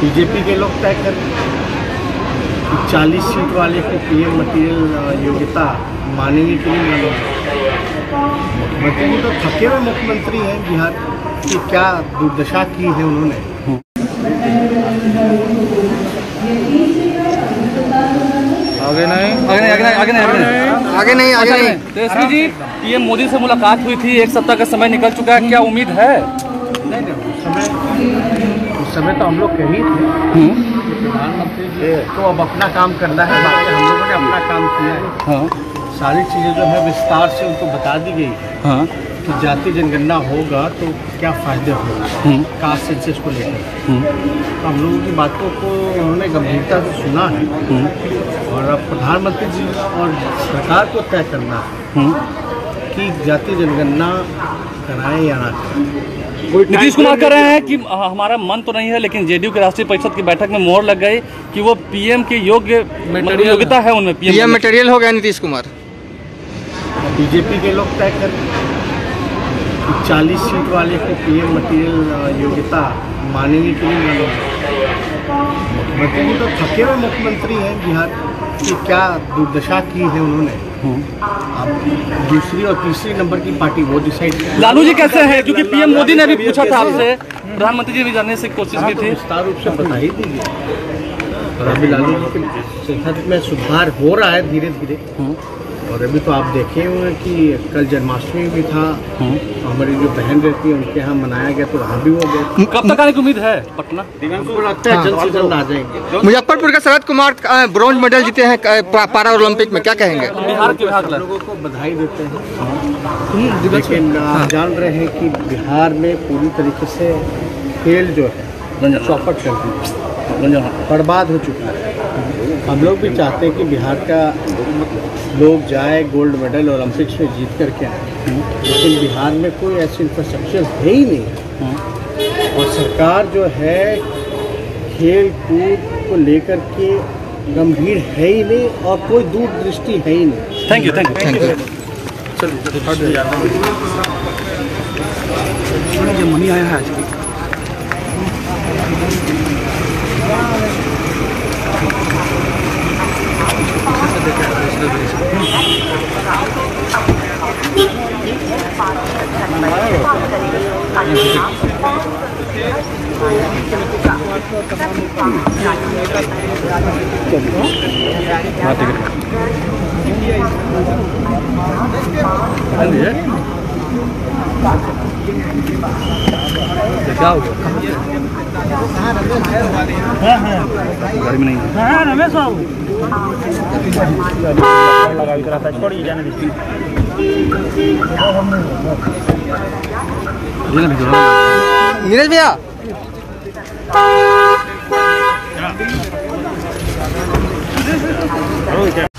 BJP के लोग तय कर 40 सीट वाले को पीएम मटेरियल योग्यता मानेंगे कि नहीं मानेंगे। मुख्यमंत्री तो थके हुए मुख्यमंत्री हैं बिहार की, क्या दुर्दशा की है उन्होंने। आगे नहीं। तेजस्वी जी, पीएम मोदी से मुलाकात हुई थी, एक सप्ताह का समय निकल चुका है, क्या उम्मीद है? नहीं, उस समय तो हम लोग कह ही थे प्रधानमंत्री जी को अब अपना काम करना है, बाकी हम लोगों ने अपना काम किया है। हाँ। सारी चीज़ें जो है विस्तार से उनको बता दी गई है। हाँ। कि जाति जनगणना होगा तो क्या फायदे होंगे कास्ट सेंसस को लेकर। तो हम लोगों की बातों को उन्होंने गंभीरता से सुना है और अब प्रधानमंत्री जी और सरकार को तय करना है कि जाति जनगणना कराएं या ना कराएं। नीतीश कुमार कह रहे हैं कि हमारा मन तो नहीं है, लेकिन जेडीयू के राष्ट्रीय परिषद की बैठक में मोहर लग गई कि वो पीएम के योग्यता है उनमें, पीएम मटेरियल हो गया नीतीश कुमार। बीजेपी के लोग तय कर 40 सीट वाले को पीएम मटेरियल योग्यता मानेंगे कि नहीं मानेंगे। मुख्यमंत्री तो थके हुए मुख्यमंत्री हैं बिहार की, क्या दुर्दशा की है उन्होंने। अब दूसरी और तीसरी नंबर की पार्टी वो डिसाइड। लालू जी कैसे हैं, क्योंकि पीएम मोदी ने भी पूछा था आपसे, प्रधानमंत्री जी भी जानने से कोशिश की थी। विस्तार रूप से बता ही दीजिए। और अभी लालू जी के सेहत में सुधार हो रहा है धीरे धीरे। और अभी तो आप देखे हुए कि कल जन्माष्टमी भी था, हमारी जो बहन रहती है उनके यहाँ मनाया गया, तो वहाँ भी वो गए। कब तक आने की उम्मीद है पटना? हमको लगता है जल्द से जल्द आ जाएंगे। मुजफ्फरपुर के शरद कुमार ब्रॉन्ज मेडल जीते हैं पारा ओलंपिक में, क्या कहेंगे? बिहार के लोगों को बधाई देते हैं, लेकिन आप जान रहे हैं कि बिहार में पूरी तरीके से खेल जो है चौपट कर दी, बर्बाद हो चुका है। हम लोग भी चाहते हैं कि बिहार का लोग जाए, गोल्ड मेडल ओलंपिक्स में जीत करके आए, लेकिन बिहार में कोई ऐसी इंफ्रास्ट्रक्चर है ही नहीं। और सरकार जो है खेल कूद को लेकर के गंभीर है ही नहीं और कोई दूरदृष्टि है ही नहीं। Thank you. चलिए मनी आया है आज। क्या हो गया? गाड़ी में नहीं है रमेश बाबू। नीरज भैया